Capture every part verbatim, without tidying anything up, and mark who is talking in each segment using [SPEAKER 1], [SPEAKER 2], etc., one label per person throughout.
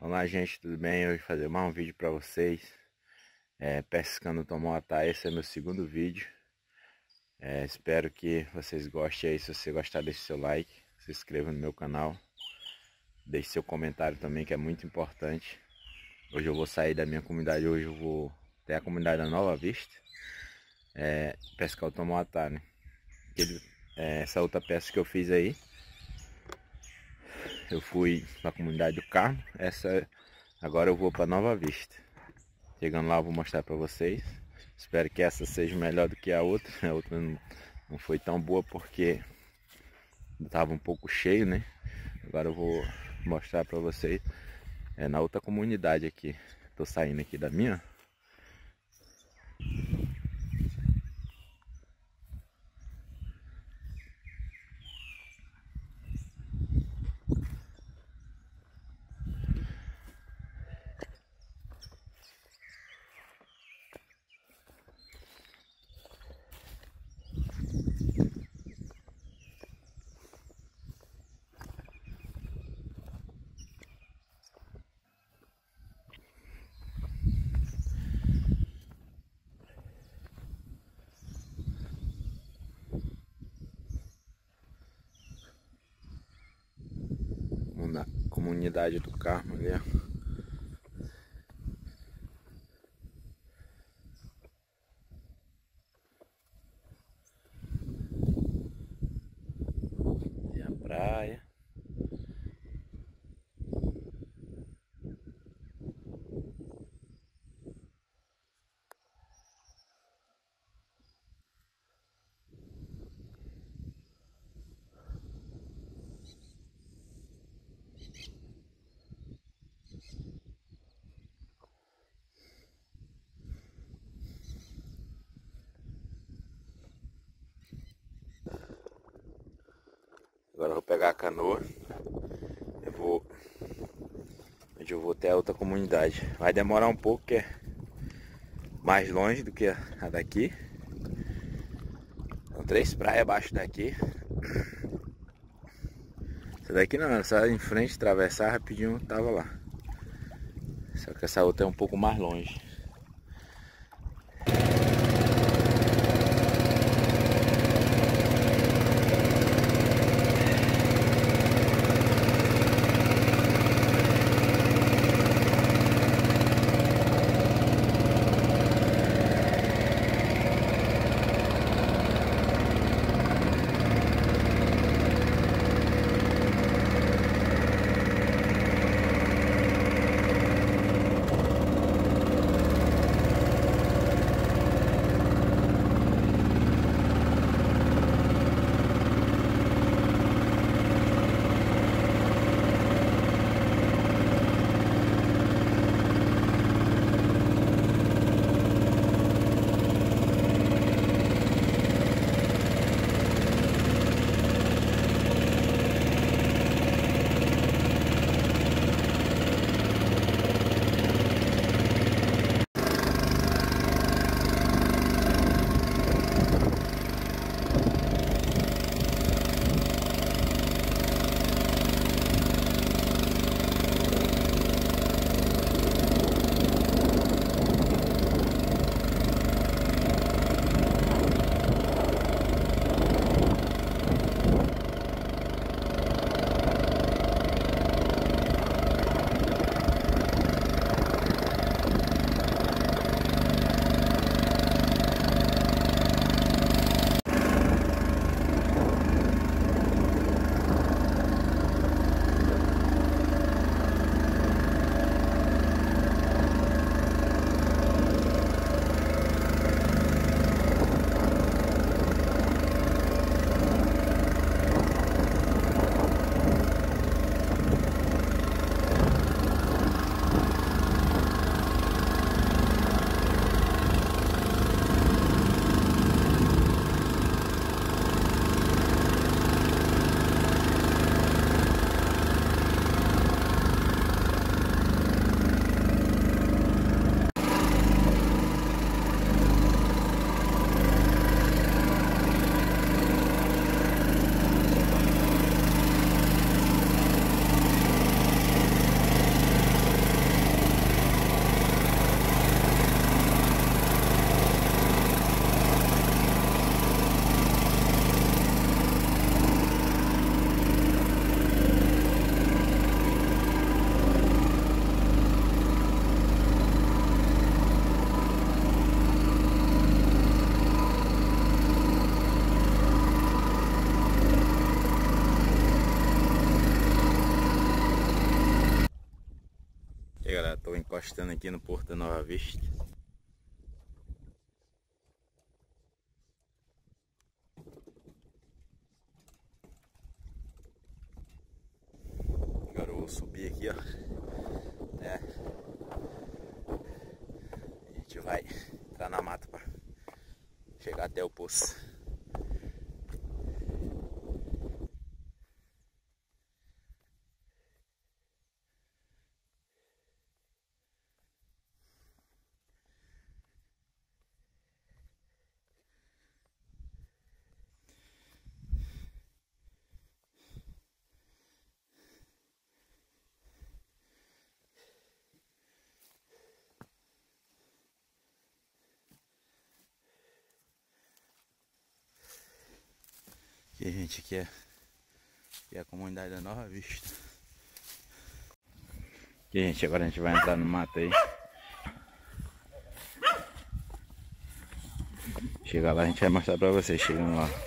[SPEAKER 1] Olá gente, tudo bem? Hoje vou fazer mais um vídeo para vocês é, pescando tomoatá. Esse é meu segundo vídeo. é, Espero que vocês gostem aí. Se você gostar, deixe seu like, se inscreva no meu canal, deixe seu comentário também, que é muito importante. Hoje eu vou sair da minha comunidade, hoje eu vou até a comunidade da Nova Vista é, pescar o tomoatá, né? Aquele, é, essa outra pesca que eu fiz aí, eu fui na comunidade do Carmo. Essa agora eu vou para Nova Vista. Chegando lá eu vou mostrar para vocês. Espero que essa seja melhor do que a outra. A outra não, não foi tão boa porque estava um pouco cheio, né? Agora eu vou mostrar para vocês é, na outra comunidade aqui. Tô saindo aqui da minha. Na comunidade do Carmo ali, ó. E a praia. Agora eu vou pegar a canoa. Eu vou. Onde eu vou até a outra comunidade. Vai demorar um pouco, que é mais longe do que a daqui. São três praias abaixo daqui. Essa daqui não, essa em frente, atravessar rapidinho, tava lá. Só que essa outra é um pouco mais longe. Estou encostando aqui no Porto da Nova Vista. Agora eu vou subir aqui, ó. É. A gente vai entrar na mata para chegar até o poço. Aqui, gente, aqui é, aqui é a comunidade da Nova Vista. Aqui, gente, agora a gente vai entrar no mato aí. Chegar lá, a gente vai mostrar pra vocês, chegando lá.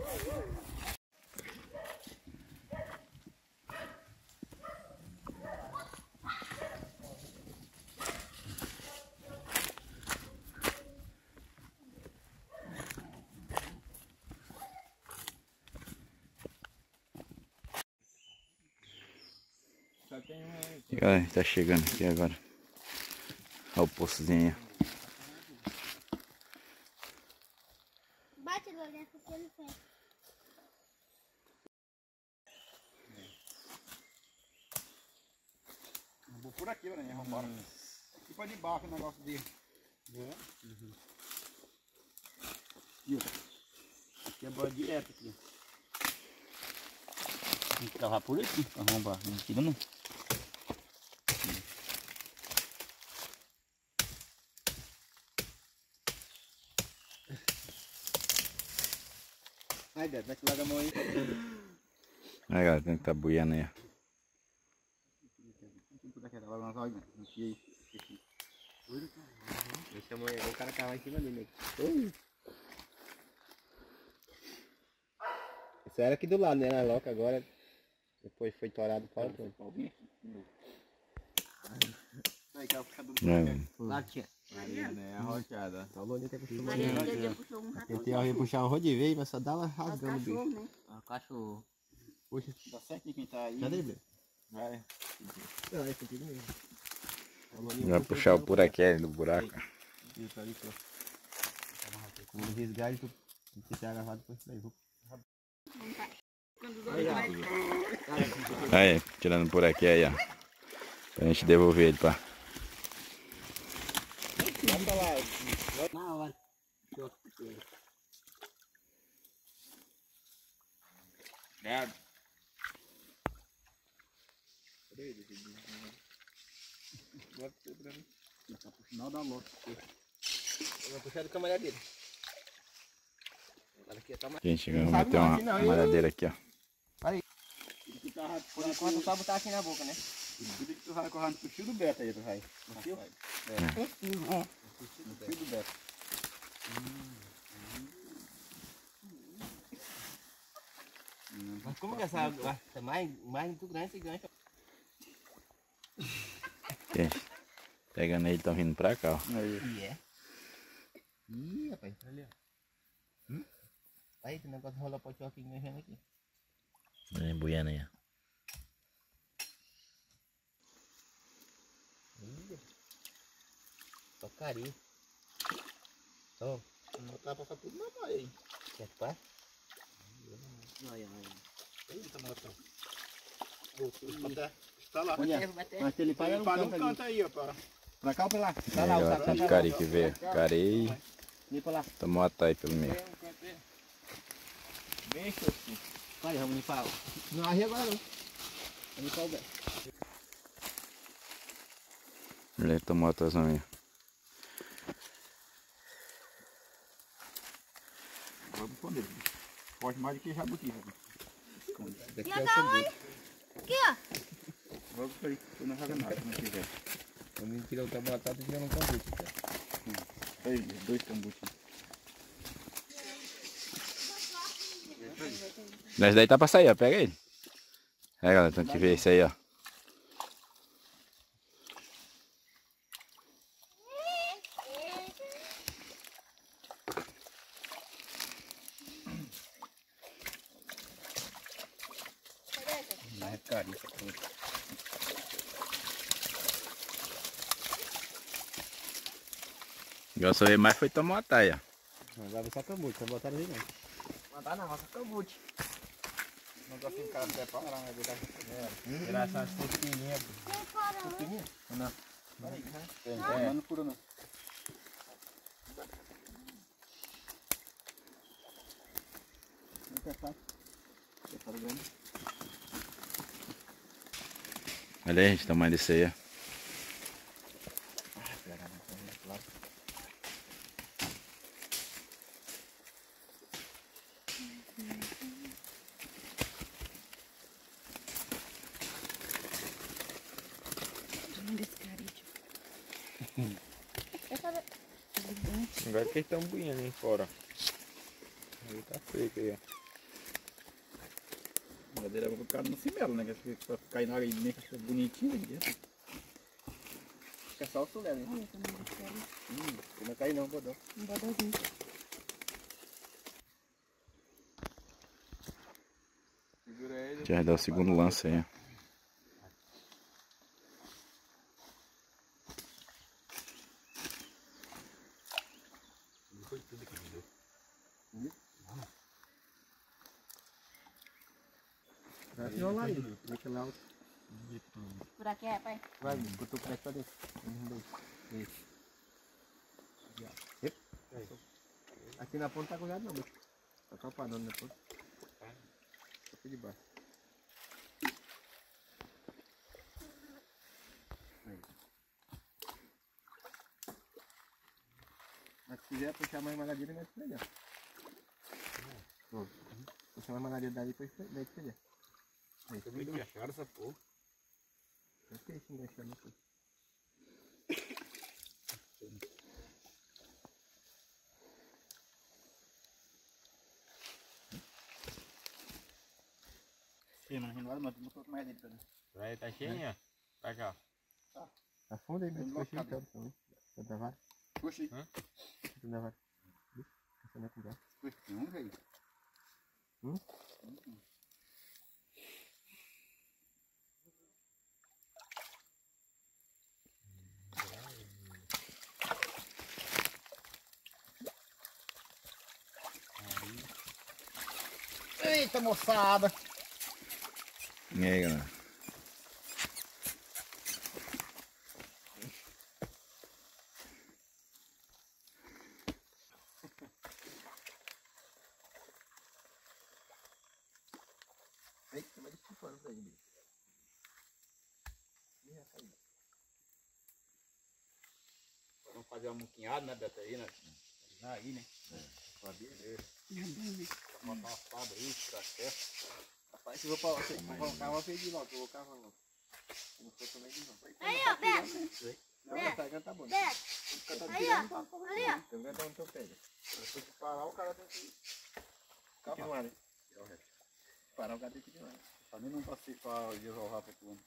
[SPEAKER 1] E galera, a gente tá chegando aqui agora. Olha o poçozinho.
[SPEAKER 2] Bate lá dentro que ele fez.
[SPEAKER 3] Vou por aqui, né? Vambora. Aqui pra debaixo o negócio dele. É. Uhum. Aqui, ó. Aqui é boa direto aqui. Tem que cavar por aqui pra arrombar. Não tira não. Ai, Deus, vai te largar a mão aí.
[SPEAKER 1] Aí, galera, tem que tá buiando aí.
[SPEAKER 3] Esse amanhã o cara cava em cima dele. Oi. Isso era aqui do lado, né? Na loca agora. Depois foi torado o pau. Aí, que é o puxador do lá, tia. Maria, né? A rochada. Falou ali que puxou uma rochada. Tentei puxar um rodo de vez, mas só dava rasgando o bicho. Né? Ah, cachorro. Puxa. Dá certo quem tá aí. Cadê ele? Vai. Vai, contigo mesmo.
[SPEAKER 1] Vai puxar o buraquinho do buraco.
[SPEAKER 3] Isso ali, pô. Com o resgate, tu tem que ter agarrado depois daí.
[SPEAKER 1] Aí, tirando por aqui aí, ó. Pra gente devolver ele, pá.
[SPEAKER 3] Bota lá. Na hora. Merda. Ele tá pro final da loja. Eu vou puxar do camarada dele.
[SPEAKER 1] Gente, vamos meter uma malhadeira aqui, ó.
[SPEAKER 3] Para aí. Por enquanto só botar aqui na boca, né? Tudo que tu vai correndo pro fio do beta aí, tu vai. No fio? É. No fio do beta. Mas como que essa água é mais, mais muito grande esse gancho?
[SPEAKER 1] Gente, pegando ele, estão vindo pra cá, ó.
[SPEAKER 3] E é? Ih, rapaz, entra ali, ó. Hum? Aí, tem negócio de rolar pra aqui enganjando aqui.
[SPEAKER 1] Vem buiando aí, ó.
[SPEAKER 3] Ih, tocaria. Ó, não tá passando tudo na mão aí. Quer que passa? Ai, ai. Eita, moto. Está lá. Olha, mas ele para no canto, canto aí, ó. Pra, pra cá ou pra lá? Tá
[SPEAKER 1] É,
[SPEAKER 3] lá,
[SPEAKER 1] ó,
[SPEAKER 3] o
[SPEAKER 1] tem de cari que veio. Cari.
[SPEAKER 3] Vem pra lá.
[SPEAKER 1] Tomou a taia pelo meio.
[SPEAKER 3] Vem, Xoxi. Vai, vamos limpar. Não arre agora não. Vamos limpar o pé.
[SPEAKER 1] Ele tomou a tua minha.
[SPEAKER 3] Vamos esconder. Pode mais do que jabuti.
[SPEAKER 2] E agora? Aqui, ó.
[SPEAKER 3] Vamos por aí, eu não jogo nada, se não quiser. Vamos tirar o tabatata e tirar um cambuche. Aí, dois cambuches.
[SPEAKER 1] Mas daí tá pra sair, ó. Pega ele. É, galera, tem que ver isso aí, ó.
[SPEAKER 3] carinha essa coisa.
[SPEAKER 1] Gosto de mais foi tomar uma taia.
[SPEAKER 3] Agora só camute, não botaram aí não. Mandar não, só camute. Não gosto de cara preparar, né? Tirar essas pequenininhas. Pequenininha? Não. Peraí, né? Tem, é. Não fura não. Não quer fácil. Quer fora grande.
[SPEAKER 1] Olha aí, gente, o tamanho desse aí, ó.
[SPEAKER 4] Agora que eles estão buiando aí fora. Aí tá seco aí, ó.
[SPEAKER 3] A madeira vai ficar no cimelo, né? Que vai cair na área de meio que bonitinho aí. Fica só o sulé, né?
[SPEAKER 2] Olha, também quero.
[SPEAKER 3] Hum, não vai cair não, bodó.
[SPEAKER 2] Um bodózinho.
[SPEAKER 4] Segura ele.
[SPEAKER 1] Já vai dar o segundo lance aí, ó.
[SPEAKER 3] Foi tudo que me deu. Vai violar aí, deixa lá o...
[SPEAKER 2] Por aqui é, pai?
[SPEAKER 3] Vai, botou o pé pra dentro. Um, dois, três. Aqui na ponta tá colhado não, mas tá atrapalhando na ponta. Só aqui de baixo. Aí. Mas se quiser puxar mais maladeira, vai esfregar. Uhum. Puxar mais maladeira dali, depois vai esfregar. Aí,
[SPEAKER 4] Você me acharam essa porra.
[SPEAKER 3] eu fiquei se enganchando aqui. Sim, mas não mas botou mais dentro também.
[SPEAKER 4] Aí tá cheinha? Pra cá.
[SPEAKER 3] Tá fundo aí, mas puxa então também. Tá da vara? Puxa aí.
[SPEAKER 4] Hã?
[SPEAKER 3] Puxa da vara. Puxa na conversa. Puxa, um velho. Hum? Hum. Eita, moçada!
[SPEAKER 1] E aí, galera?
[SPEAKER 3] Eita, mas que pano daí, bicho. Vamos fazer uma muquinhada, né, Beto, aí, né? Aí, né? É. Beleza. Vamos botar uma fada aí, tirar certo. Rapaz, se eu vou para o carro, eu vou pedir logo, eu vou carro logo. Não for também de não.
[SPEAKER 2] Aí, ó, Beto.
[SPEAKER 3] Não, o Instagram tá bom.
[SPEAKER 2] Beto. Aí, ó. Ali, ó.
[SPEAKER 3] Tem um grandão no teu pé. Se parar, o cara tem que continuar, né? Parar, o cara tem que continuar. Também não passei para desenrolar para tu.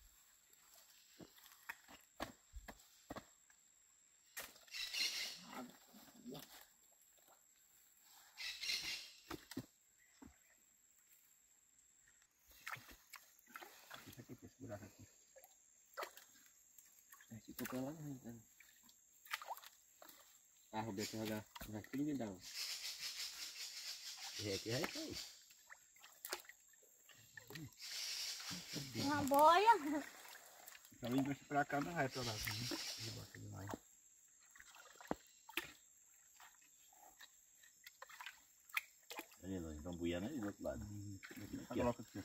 [SPEAKER 3] Deixa aqui, esse buraco aqui. Se tocar lá, não vai. Ah, Roberto, jogar um raspinho de dá. É, que é isso aí.
[SPEAKER 2] Uma boia.
[SPEAKER 3] Então indo pra cá não vai pra lá. De baixo demais.
[SPEAKER 5] Ali, nós estamos buiando ali do outro lado.
[SPEAKER 3] Aqui, coloca aqui.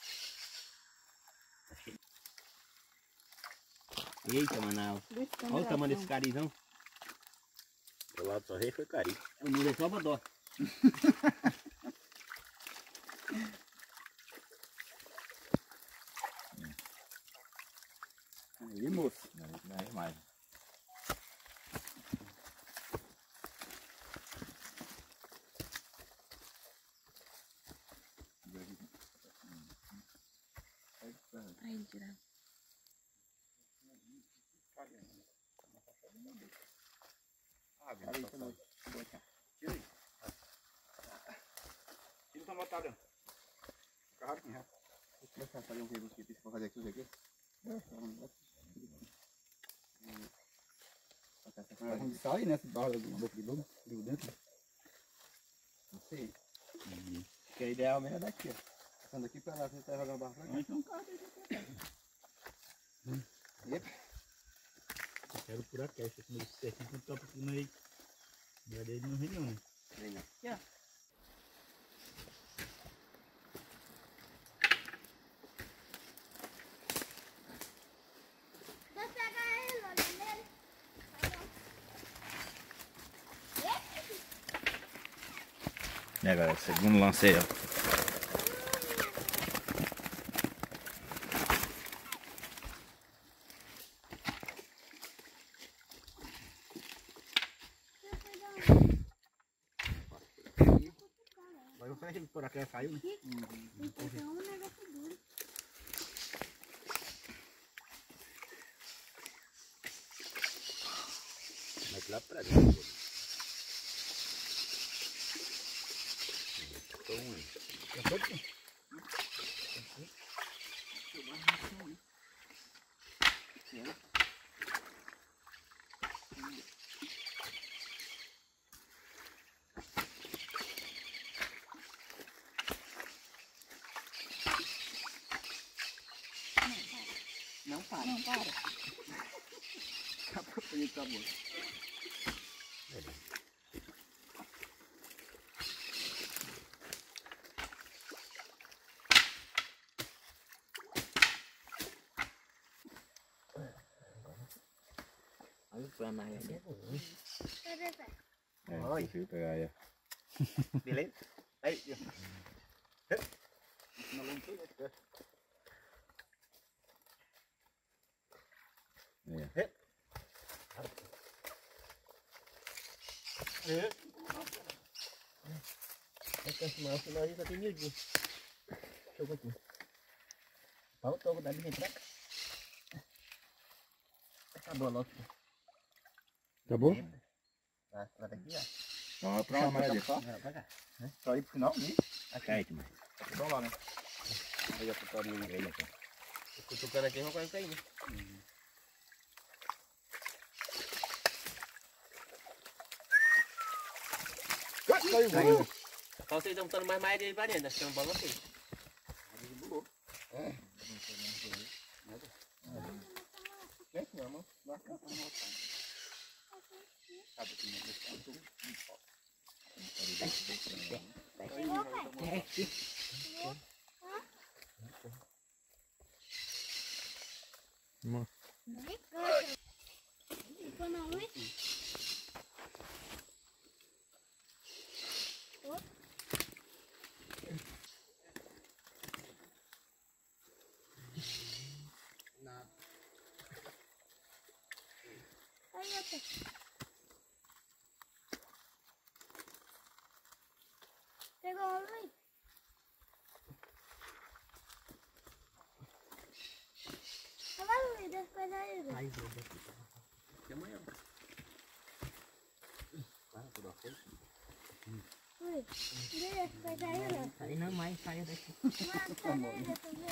[SPEAKER 3] Eita, Manaus. Olha o tamanho desse carizão.
[SPEAKER 5] Do lado só rei foi cari.
[SPEAKER 3] O mundo é só bodó. Aí, moço.
[SPEAKER 5] Não é mais.
[SPEAKER 2] Aí, tirar.
[SPEAKER 3] Ah, cara, aí, também. Tira aí. Tira pra botar dentro. Fica rapidinho, Deixa eu fazer um rebusque aqui, pra fazer aqui, aqui. Vai sair, né? Essa barra da boca de lobo, do dentro. Não sei. Porque a ideal mesmo é daqui, ó. Passando aqui pra lá, você tá jogando barra pra cá. Então, cara, tem que pegar. Eu quero por aqui, acho que esse aqui não topa aqui no meio. Não é dele no rio, não. Vem não. Aqui, ó.
[SPEAKER 1] E agora, segundo lance aí, ó.
[SPEAKER 3] Agora eu fecho ele por aqui, caiu, né? Mas lá pra dentro. Não para. Não para. Acabou, acabou. Olha pra mais ali.
[SPEAKER 1] É, consegui pegar aí, ó.
[SPEAKER 3] Beleza? Aí, ó.
[SPEAKER 1] É.
[SPEAKER 3] É. Essa semana nós ainda tem mil dias. Deixa eu continuar. Faltou, vou dar de pra cá. Acabou logo.
[SPEAKER 1] Acabou?
[SPEAKER 3] Vai, vai daqui, ó.
[SPEAKER 1] Então vai puxar mais ali.
[SPEAKER 3] Só Só ir pro final, né?
[SPEAKER 1] Aqui aí, mano.
[SPEAKER 3] Vamos lá, né? Aí, ó, pro todo mundo aí, né? Eu cutucando aqui, vou quase cair, né? Caiu, caiu. Só vocês estão botando mais mais dele pra dentro, acho que é um balão aqui. Desbulou. É. É, minha mão. Vai cá, vamos voltar. Sabe que não é tanto. É aqui.
[SPEAKER 2] Pegou um ali. Vai, Luiz, depois aí.
[SPEAKER 3] Aí, vou daqui. Até amanhã. Vai, tudo ok?
[SPEAKER 2] Luiz, depois aí, né?
[SPEAKER 3] Aí não mais, saia daqui.
[SPEAKER 2] Mas sai daí, depois aí.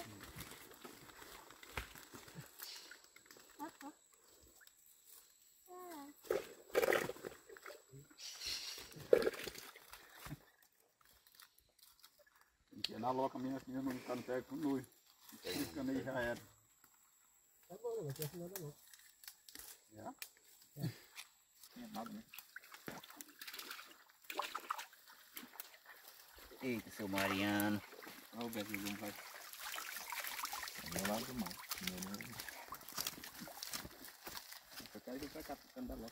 [SPEAKER 2] Ó, ó. Ah.
[SPEAKER 3] Porque na loca mesmo, assim, não ficar no pé com luz. Ficando aí já era. Tá bom, não vai ter nada não. Já? É. Não é nada, né?
[SPEAKER 5] Eita, seu Mariano.
[SPEAKER 3] Olha o Bezinho, não vai. Vou lá do mar. Eu quero ir pra cá, ficando da loca.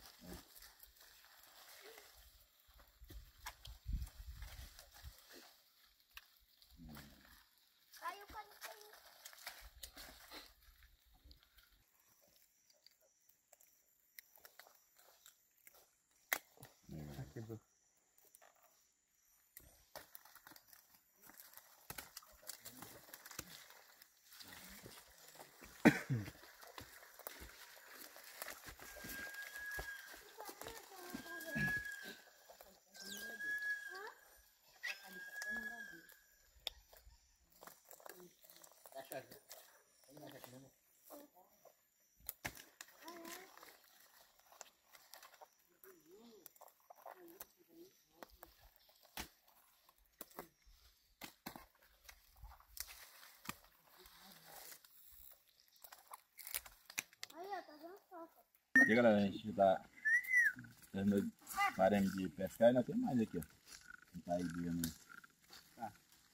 [SPEAKER 2] Caiu, caiu, caiu.
[SPEAKER 3] Aqui, bro.
[SPEAKER 5] E aí, galera, a gente tá terminando, paramos de pescar e ainda tem mais aqui, ó. Não tá aí vendo. Tá.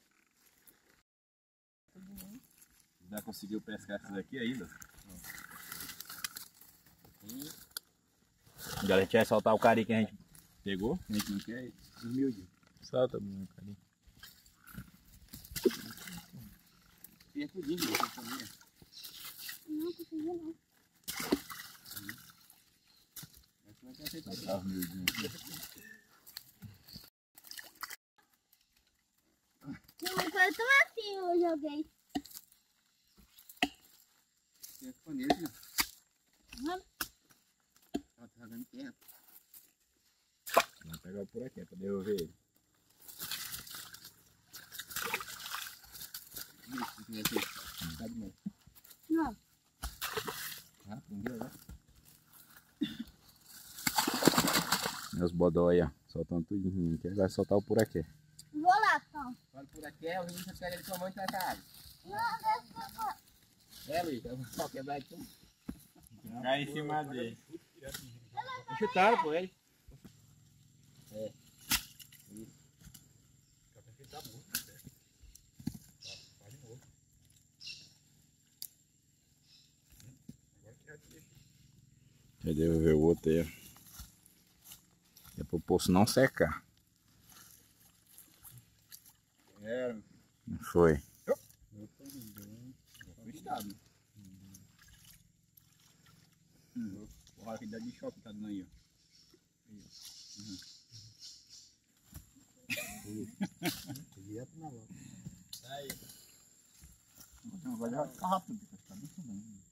[SPEAKER 5] Já conseguiu pescar esses aqui ainda? Agora a gente vai soltar o cari que a gente pegou, a gente não quer, humilde.
[SPEAKER 4] Solta, meu carinho.
[SPEAKER 5] E é tudinho, você sabia?
[SPEAKER 2] Não consegui não.
[SPEAKER 5] Tá humildinho.
[SPEAKER 2] Não, mas foi tão assim eu joguei.
[SPEAKER 3] Tem panela, né?
[SPEAKER 2] Vamos.
[SPEAKER 3] Ó, tá jogando terra.
[SPEAKER 5] Vamos pegar por aqui, pra devolver ele.
[SPEAKER 3] Isso, tem aqui. Tá de novo.
[SPEAKER 2] Não.
[SPEAKER 3] Ah, prendeu, né?
[SPEAKER 5] Meus bodó aí, ó, soltando tudinho. Quem vai soltar o por aqui?
[SPEAKER 2] Vou lá, então.
[SPEAKER 3] Olha por aqui, é o Vinícius pega ele com a mão e traz a água.
[SPEAKER 2] Não, deixa eu ver.
[SPEAKER 3] É, Luiz, eu vou só quebrar aqui.
[SPEAKER 4] Cai em cima dele.
[SPEAKER 3] Chutaram por ele. É. Isso.
[SPEAKER 5] Vai devolver o outro aí, ó. É pro poço não secar.
[SPEAKER 3] É,
[SPEAKER 5] Não foi?
[SPEAKER 3] foi estado. Hum. Olha a quantidade de choque que tá dando aí, ó.
[SPEAKER 5] Direto na lata.
[SPEAKER 3] Aí. Agora vai ficar rápido, tá bem.